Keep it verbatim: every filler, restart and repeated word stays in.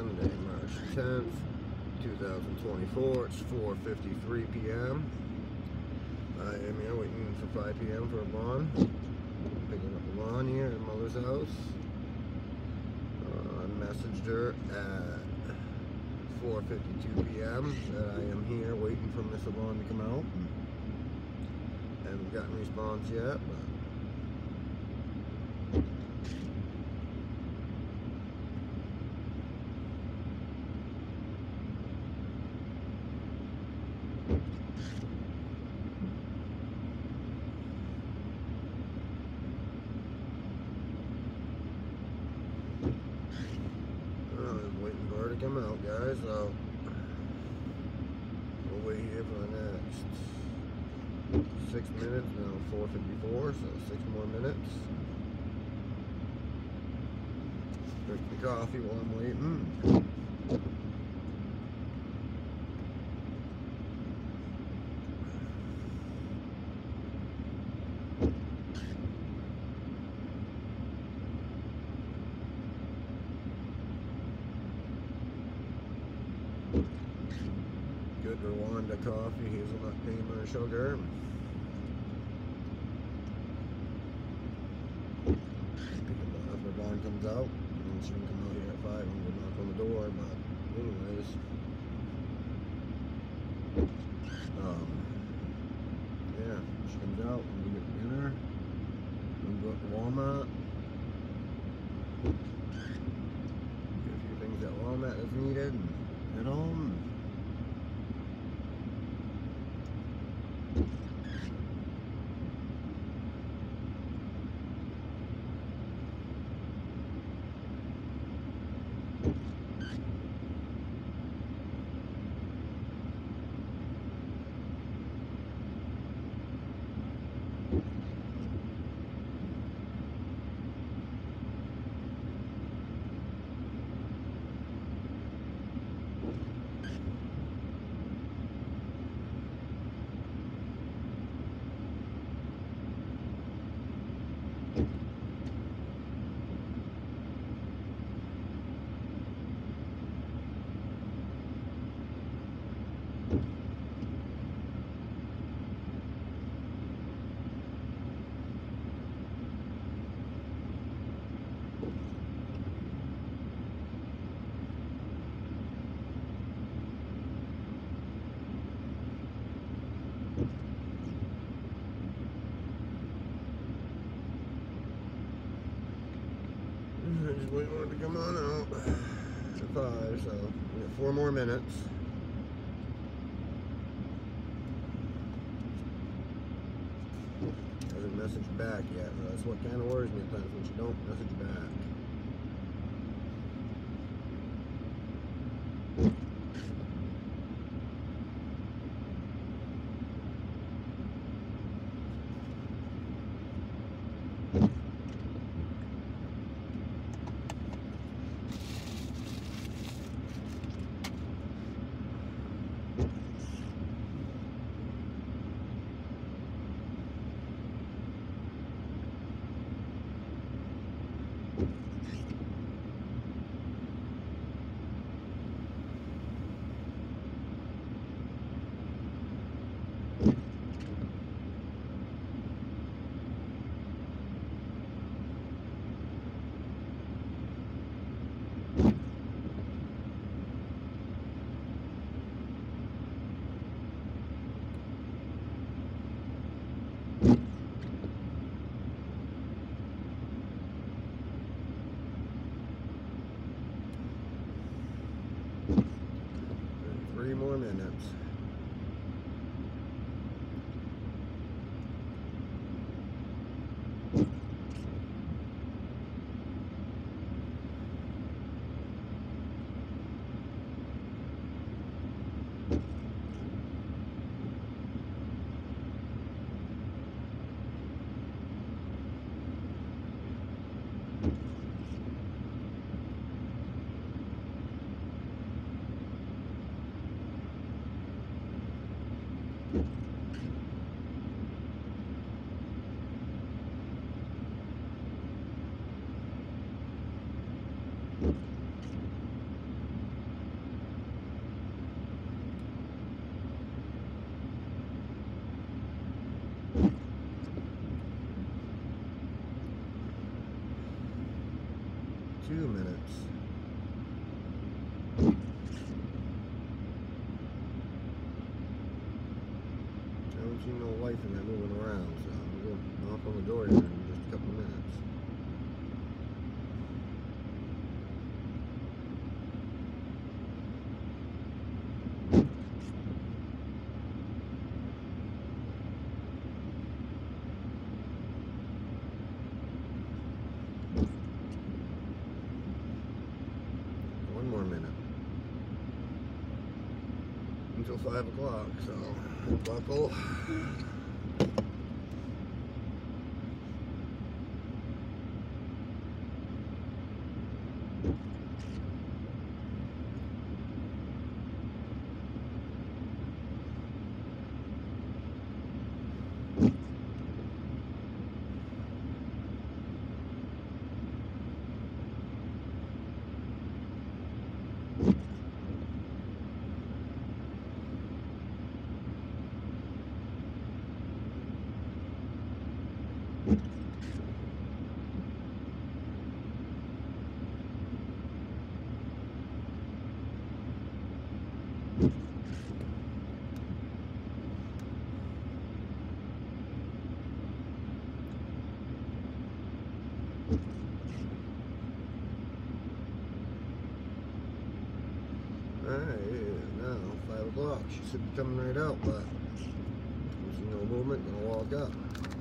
Sunday, March tenth, two thousand twenty-four. It's four fifty-three p m I am here waiting for five p m for Yvonne. Picking up Yvonne here at mother's house. Uh, I messaged her at four fifty-two p m that I am here waiting for Miss Yvonne to come out. Haven't gotten a response yet, but waiting for her to come out, guys, so we'll wait here for the next six minutes. Now four fifty-four, so six more minutes. Drink the coffee while I'm waiting. Good Rwanda coffee, hazelnut cream or sugar. After Yvonne comes out, and she can come out here at five, I'm gonna knock on the door, but anyways. Um, yeah, she comes out, and we get dinner. We go to Walmart. Get a few things at Walmart that's needed, and head home. I just waiting for it to come on out at five, so we got four more minutes. Hasn't messaged back yet, so that's what kind of worries me at times when she don't message back. Three more minutes. two minutes. I don't see no wife in there moving around, so I'm going to knock on the door here in just a couple of minutes. One more minute until five o'clock, so buckle. Alright, it is now five o'clock. She should be coming right out, but there's no movement, gonna walk up.